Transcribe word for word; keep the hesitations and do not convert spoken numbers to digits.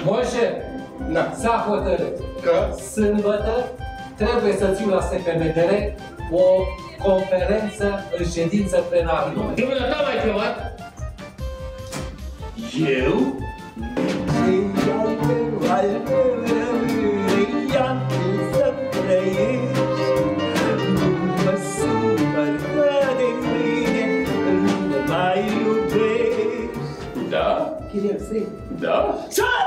Moșe, Da. s-a hotărât Că? sâmbătă trebuie să țiu la S P M D R o conferință în ședință plenară. Dumneata m-ai chemat? Eu? Da? Chiriac, Da?